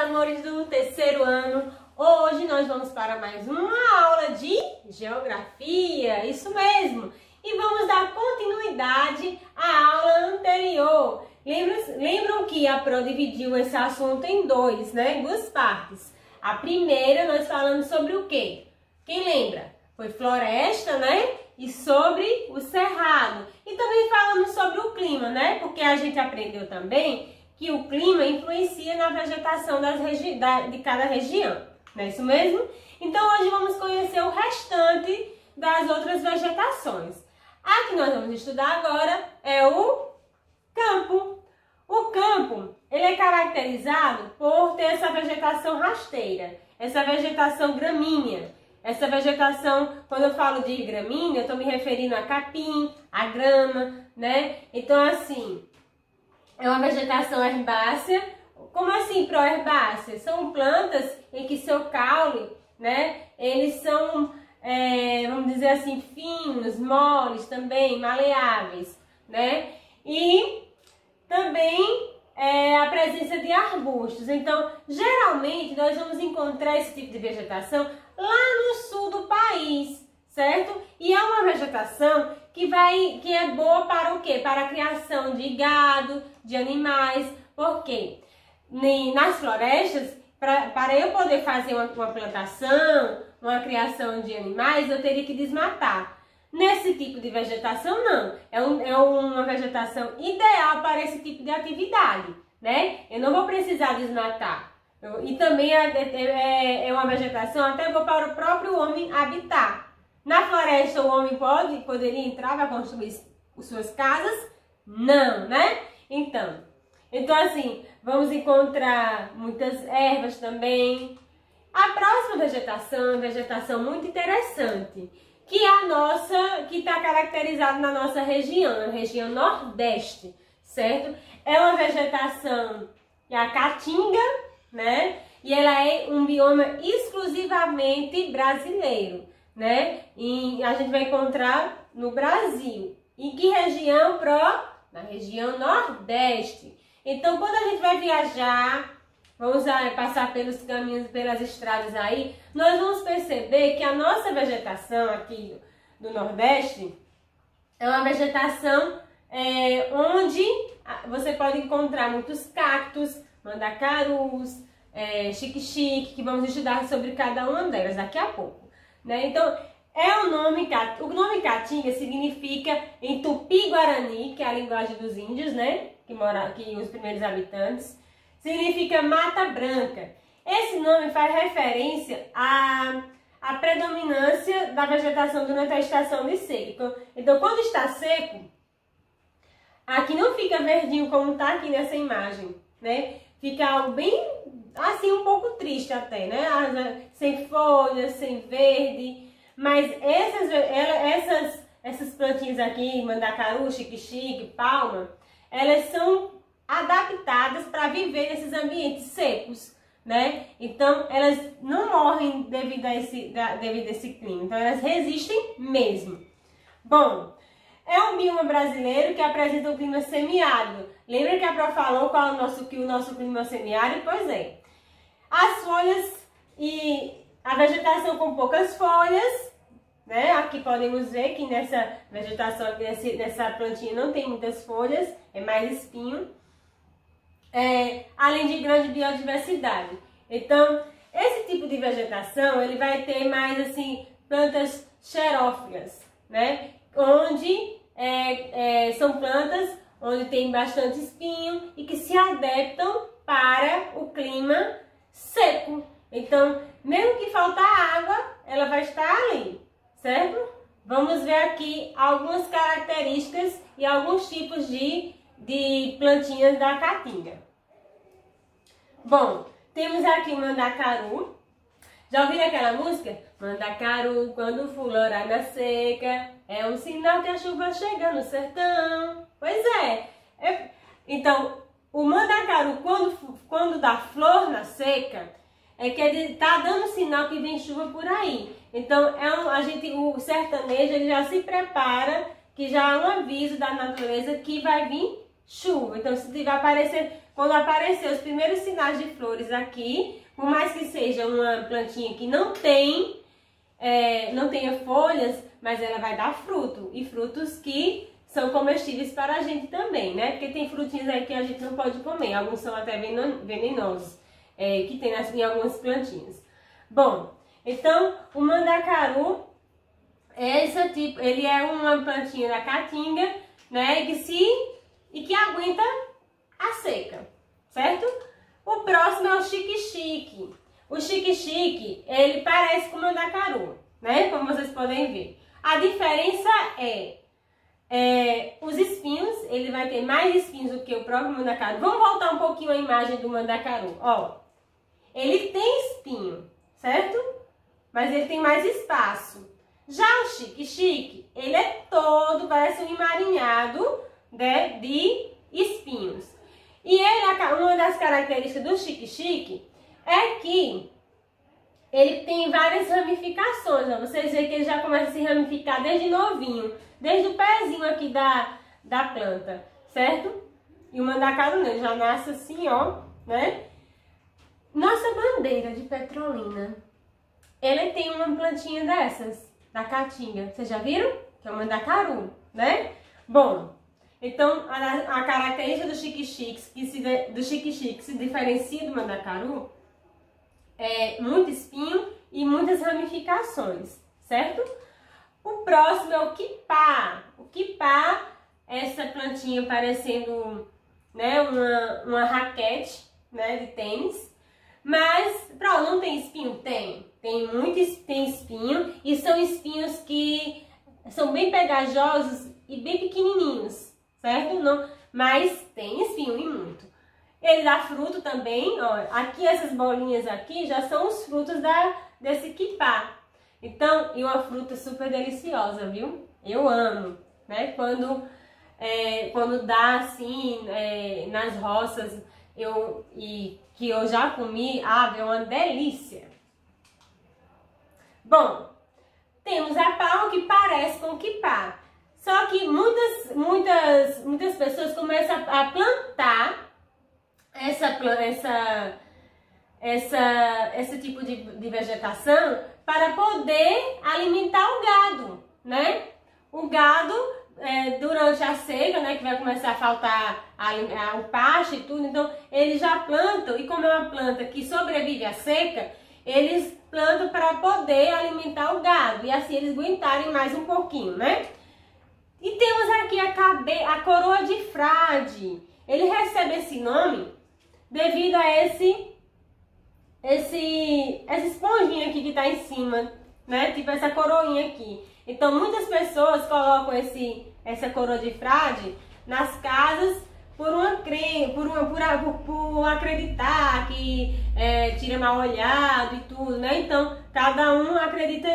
amores do terceiro ano. Hoje nós vamos para mais uma aula de geografia, isso mesmo. E vamos dar continuidade à aula anterior. Lembram que a Pro dividiu esse assunto em duas partes. A primeira nós falamos sobre o quê? Quem lembra? Foi floresta, E sobre o cerrado. E também falamos sobre o clima, Porque a gente aprendeu também que o clima influencia na vegetação de cada região. Não é isso mesmo? Então hoje vamos conhecer o restante das outras vegetações. A que nós vamos estudar agora é o campo. O campo, ele é caracterizado por ter essa vegetação rasteira, essa vegetação gramínea. Essa vegetação, quando eu falo de gramínea, eu estou me referindo a capim, a grama, Então, assim, é uma vegetação herbácea. Como assim proherbácea? São plantas em que seu caule, Eles são, vamos dizer assim, finos, moles também, maleáveis, E também a presença de arbustos. Então, geralmente, nós vamos encontrar esse tipo de vegetação lá no sul do país, certo? E é uma vegetação que é boa para o quê? Para a criação de gado, de animais. Por quê? Nas florestas, para eu poder fazer uma plantação, uma criação de animais, eu teria que desmatar. Nesse tipo de vegetação, não. É uma vegetação ideal para esse tipo de atividade, Eu não vou precisar desmatar. E também é uma vegetação até boa para o próprio homem habitar. Na floresta, o homem poderia entrar para construir suas casas? Não, Então, assim, vamos encontrar muitas ervas também. A próxima vegetação é uma vegetação muito interessante, que é que está caracterizada na nossa região, na região Nordeste, certo? É uma vegetação, a caatinga, E ela é um bioma exclusivamente brasileiro, E a gente vai encontrar no Brasil. Em que região, Pro? Na região Nordeste. Então, quando a gente vai viajar, vamos passar pelos caminhos, pelas estradas aí, nós vamos perceber que a nossa vegetação aqui do Nordeste é uma vegetação onde você pode encontrar muitos cactos, mandacarus, xique-xique, que vamos estudar sobre cada uma delas daqui a pouco, Então, o nome Caatinga significa em Tupi-Guarani, que é a linguagem dos índios, que moram aqui, os primeiros habitantes, significa mata branca. Esse nome faz referência à predominância da vegetação durante a estação de seca. Então, quando está seco, aqui não fica verdinho como está aqui nessa imagem, Fica algo bem, assim, um pouco triste até, Sem folhas, sem verde. Mas essas plantinhas aqui, mandacaru, xique-xique, palma, elas são adaptadas para viver nesses ambientes secos, Então, elas não morrem devido a esse clima. Então, elas resistem mesmo. Bom, é um bioma brasileiro que apresenta um clima semiárido. Lembra que a Pro falou que o nosso clima é semiárido? Pois é. As folhas e a vegetação com poucas folhas, Aqui podemos ver que nessa vegetação, nessa plantinha não tem muitas folhas, é mais espinho. Além de grande biodiversidade. Então, esse tipo de vegetação, ele vai ter mais, assim, plantas xerófilas, Onde são plantas onde tem bastante espinho e que se adaptam para o clima seco. Então, mesmo que faltar água, ela vai estar ali, certo? Vamos ver aqui algumas características e alguns tipos de plantinhas da caatinga. Bom, temos aqui o mandacaru. Já ouviram aquela música? Mandacaru, quando florar na seca, é um sinal que a chuva chega no sertão. Pois é. Então, o mandacaru, quando dá flor na seca, é que ele está dando sinal que vem chuva por aí. Então, o sertanejo ele já se prepara, que já é um aviso da natureza que vai vir chuva. Então, se vai aparecer, quando aparecer os primeiros sinais de flores aqui, por mais que seja uma plantinha que não tenha folhas, mas ela vai dar fruto, e frutos que são comestíveis para a gente também, né? Porque tem frutinhas aí que a gente não pode comer, alguns são até venenosos, que tem em algumas plantinhas. Bom, então o mandacaru ele é uma plantinha da caatinga, né? E que aguenta a seca, certo? O próximo é o xique-xique. O xique-xique, ele parece com o mandacaru, né? Como vocês podem ver. A diferença os espinhos, ele vai ter mais espinhos do que o próprio mandacaru. Vamos voltar um pouquinho a imagem do mandacaru, ó. Ele tem espinho, certo? Mas ele tem mais espaço. Já o xique-xique, ele é todo, parece um emaranhado, né, de espinhos. E uma das características do xique-xique é que ele tem várias ramificações, ó. Vocês veem que ele já começa a se ramificar desde novinho, desde o pezinho aqui da planta, certo? E o mandacaru não, ele já nasce assim, ó, né? Nossa bandeira de Petrolina, ele tem uma plantinha dessas, da caatinga. Vocês já viram? Que é o mandacaru, né? Bom, então a característica do xique-xique que se diferencia do mandacaru é muito espinho e muitas ramificações, certo? O próximo é o quipá. O quipá é essa plantinha parecendo, né, uma raquete, né, de tênis. Mas, não tem espinho? Tem espinho, e são espinhos que são bem pegajosos e bem pequenininhos, certo? Mas tem espinho e muito. Ele dá fruto também, ó. Aqui essas bolinhas aqui já são os frutos desse quipá. Então, e uma fruta super deliciosa, viu? Eu amo, né? Quando dá assim, nas roças, que eu já comi, é uma delícia. Bom, temos a pau que parece com quipá. Só que muitas pessoas começam a plantar esse tipo de vegetação para poder alimentar o gado, né? O gado, durante a seca, né, que vai começar a faltar o pasto e tudo, então eles já plantam, e como é uma planta que sobrevive à seca, eles plantam para poder alimentar o gado, e assim eles aguentarem mais um pouquinho, né? E temos aqui a coroa de frade. Ele recebe esse nome devido a essa esponjinha aqui que tá em cima, né? Tipo essa coroinha aqui. Então muitas pessoas colocam essa coroa de frade nas casas por acreditar que tira mal olhado e tudo, né? Então cada um acredita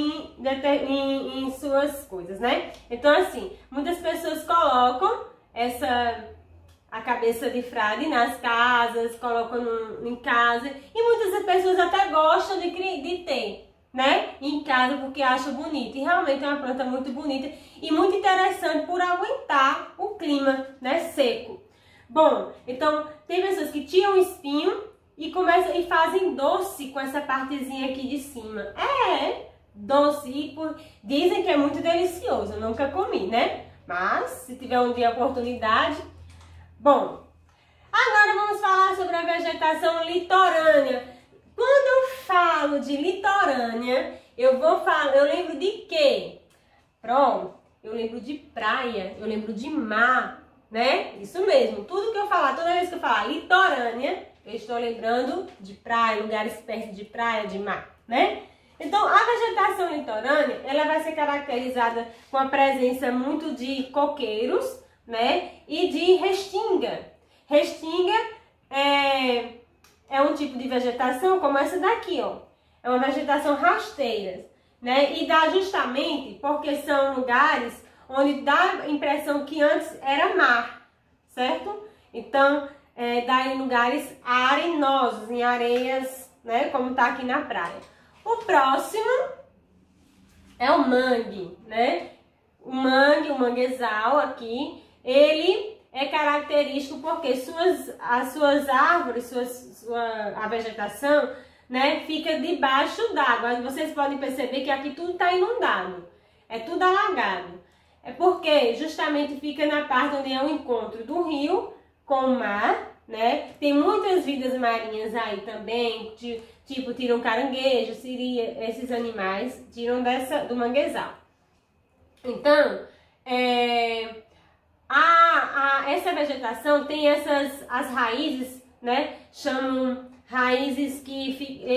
em suas coisas, né? Então assim, muitas pessoas colocam a cabeça de frade nas casas, colocam em casa, e muitas pessoas até gostam de ter, né, em casa, porque acham bonito. E realmente é uma planta muito bonita e muito interessante por aguentar o clima, né, seco. Bom, então tem pessoas que tiram o espinho e fazem doce com essa partezinha aqui de cima. Doce, e dizem que é muito delicioso. Eu nunca comi, né? Mas se tiver um dia a oportunidade. Bom, agora vamos falar sobre a vegetação litorânea. Quando eu falo de litorânea, eu lembro de quê? Pronto, eu lembro de praia, eu lembro de mar, né? Isso mesmo, tudo que eu falar, toda vez que eu falar litorânea, eu estou lembrando de praia, lugares perto de praia, de mar, né? Então, a vegetação litorânea, ela vai ser caracterizada com a presença muito de coqueiros, né? E de restinga. Restinga é um tipo de vegetação como essa daqui, ó. É uma vegetação rasteira, né? E dá justamente porque são lugares onde dá a impressão que antes era mar, certo? Então, dá em lugares arenosos, em areias, né? Como tá aqui na praia. O próximo é o mangue, né? O manguezal aqui, ele é característico porque as suas árvores, a vegetação, né, fica debaixo d'água. Vocês podem perceber que aqui tudo está inundado, é tudo alagado. É porque justamente fica na parte onde é o encontro do rio com o mar, né? Tem muitas vidas marinhas aí também, tipo tiram caranguejo, siri, esses animais tiram do manguezal. Então, essa vegetação tem as raízes, né? Chamam raízes que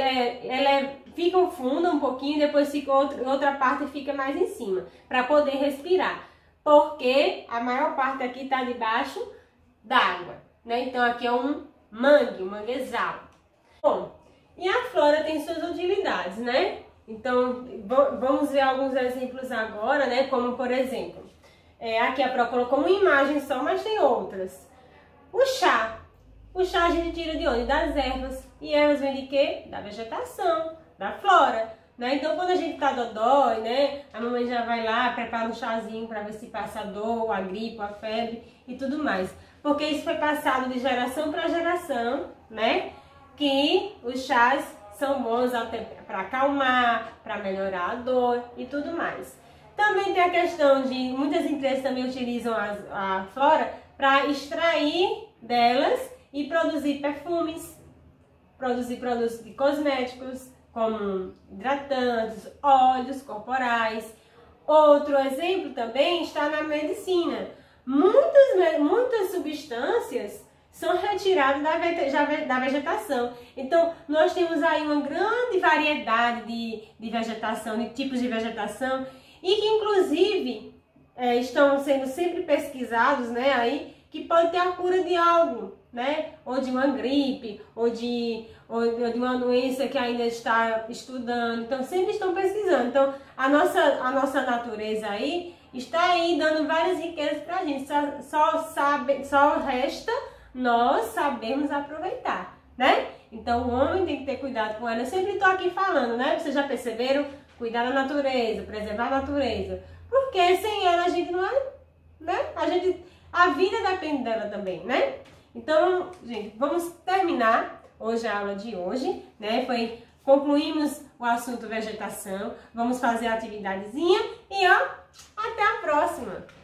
ficam fundas um pouquinho, depois fica outra parte fica mais em cima, para poder respirar. Porque a maior parte aqui está debaixo d'água, né? Então aqui é um manguezal. Bom, e a flora tem suas utilidades, né? Então vamos ver alguns exemplos agora, né? Como por exemplo, aqui a Pro colocou uma imagem só, mas tem outras. O chá a gente tira de onde? Das ervas. E ervas vem de quê? Da vegetação, da flora, né? Então quando a gente tá dodói, né? A mamãe já vai lá, prepara um chazinho para ver se passa a dor, a gripe, a febre e tudo mais. Porque isso foi passado de geração para geração, né? Que os chás são bons para acalmar, para melhorar a dor e tudo mais. Também tem a questão de muitas empresas também utilizam a flora para extrair delas e produzir perfumes, produzir produtos de cosméticos, como hidratantes, óleos corporais. Outro exemplo também está na medicina. Muitas substâncias são retiradas da vegetação. Então, nós temos aí uma grande variedade de vegetação, de tipos de vegetação, e que inclusive estão sendo sempre pesquisados, né, aí, que pode ter a cura de algo, né, ou de uma gripe, ou de uma doença que ainda está estudando. Então, sempre estão pesquisando. Então, a nossa natureza aí está aí dando várias riquezas para a gente. Só resta nós sabermos aproveitar, né? Então, o homem tem que ter cuidado com ela. Eu sempre estou aqui falando, né? Vocês já perceberam? Cuidar da natureza, preservar a natureza. Porque sem ela a gente não é, né? A vida depende dela também, né? Então, gente, vamos terminar hoje a aula de hoje, né? Concluímos o assunto vegetação. Vamos fazer a atividadezinha e, ó, até a próxima!